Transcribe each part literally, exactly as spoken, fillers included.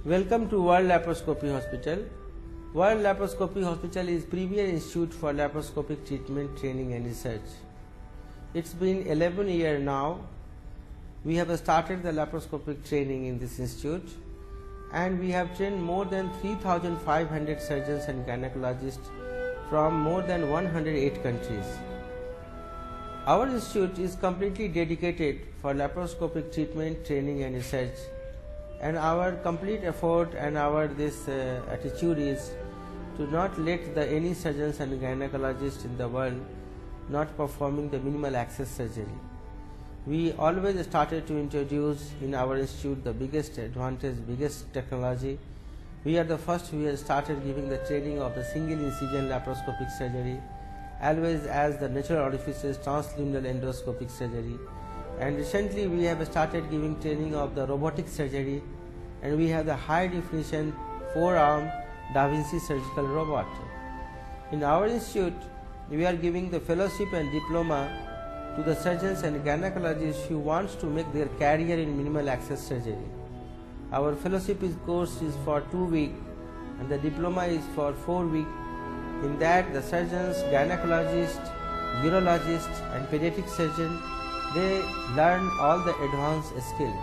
Welcome to World Laparoscopy Hospital. World Laparoscopy Hospital is premier institute for laparoscopic treatment, training and research. It's been eleven years now. We have started the laparoscopic training in this institute, and we have trained more than three thousand five hundred surgeons and gynecologists from more than one hundred eight countries. Our institute is completely dedicated for laparoscopic treatment, training and research, and our complete effort and our this uh, attitude is to not let the any surgeons and gynecologists in the world not performing the minimal access surgery. We always started to introduce in our institute the biggest advantage, biggest technology. We are the first who have started giving the training of the single incision laparoscopic surgery, always as the natural orifices transluminal endoscopic surgery. And recently we have started giving training of the robotic surgery, and we have the high definition four arm Da Vinci surgical robot. In our institute, we are giving the fellowship and diploma to the surgeons and gynecologists who wants to make their career in minimal access surgery. Our fellowship is course is for two weeks and the diploma is for four weeks. In that, the surgeons, gynecologists, urologists and pediatric surgeons, they learn all the advanced skills.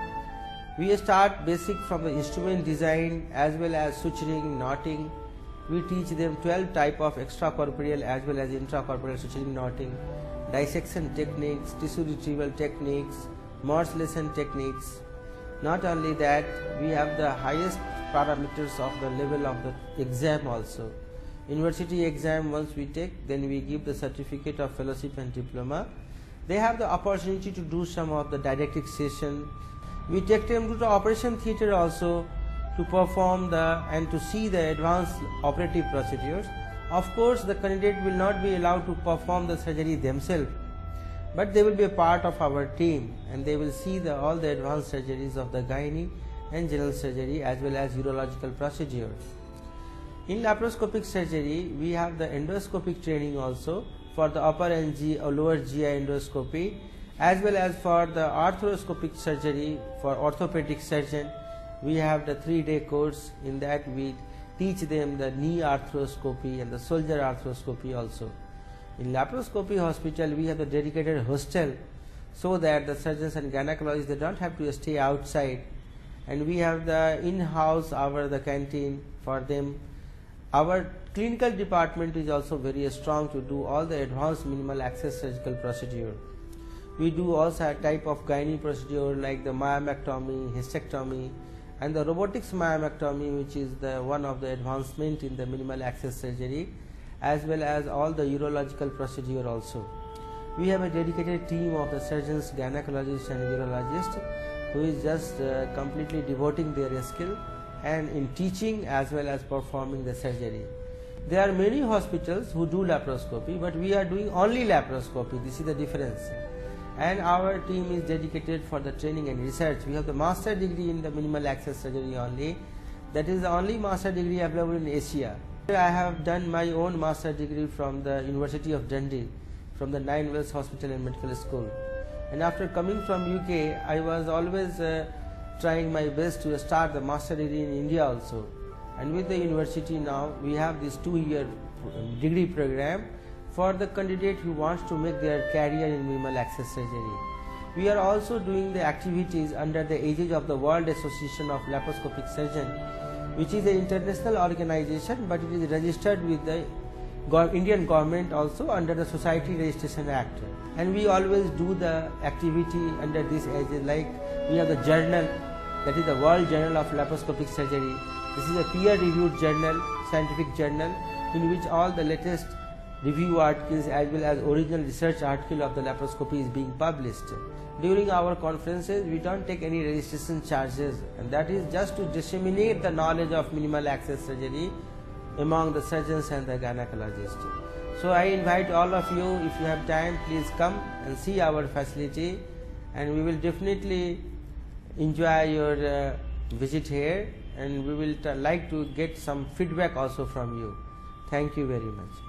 We start basic from the instrument design as well as suturing, knotting. We teach them twelve type of extracorporeal as well as intracorporeal suturing, knotting, dissection techniques, tissue retrieval techniques, morcellation techniques. Not only that, we have the highest parameters of the level of the exam also. University exam once we take, then we give the certificate of fellowship and diploma. They have the opportunity to do some of the didactic session. We take them to the operation theatre also to perform the and to see the advanced operative procedures. Of course, the candidate will not be allowed to perform the surgery themselves, but they will be a part of our team and they will see the, all the advanced surgeries of the gynae and general surgery as well as urological procedures. In laparoscopic surgery, we have the endoscopic training also for the upper and G, or lower G I endoscopy, as well as for the arthroscopic surgery for orthopedic surgeon. We have the three-day course. In that we teach them the knee arthroscopy and the shoulder arthroscopy also. In laparoscopy hospital, we have the dedicated hostel so that the surgeons and gynecologists, they don't have to stay outside, and we have the in-house our the canteen for them. Our clinical department is also very strong to do all the advanced minimal access surgical procedure. We do also a type of gynae procedure like the myomectomy, hysterectomy, and the robotics myomectomy, which is the one of the advancement in the minimal access surgery, as well as all the urological procedure also. We have a dedicated team of the surgeons, gynecologists and urologists who is just uh, completely devoting their skill and in teaching as well as performing the surgery. There are many hospitals who do laparoscopy, but we are doing only laparoscopy. This is the difference. And our team is dedicated for the training and research. We have the master degree in the minimal access surgery only. That is the only master degree available in Asia. I have done my own master degree from the University of Dundee, from the Nine Wells Hospital and Medical School. And after coming from U K, I was always uh, trying my best to start the master degree in India also. And with the university now, we have this two-year degree program for the candidate who wants to make their career in minimal access surgery. We are also doing the activities under the aegis of the World Association of Laparoscopic Surgeons, which is an international organization, but it is registered with the Indian government also under the Society Registration Act. And we always do the activity under this aegis, like we have the journal, that is the World Journal of Laparoscopic Surgery. This is a peer-reviewed journal, scientific journal, in which all the latest review articles as well as original research article of the laparoscopy is being published. During our conferences, we don't take any registration charges, and that is just to disseminate the knowledge of minimal access surgery among the surgeons and the gynecologists. So I invite all of you, if you have time, please come and see our facility, and we will definitely enjoy your uh, visit here, and we will like to get some feedback also from you. Thank you very much.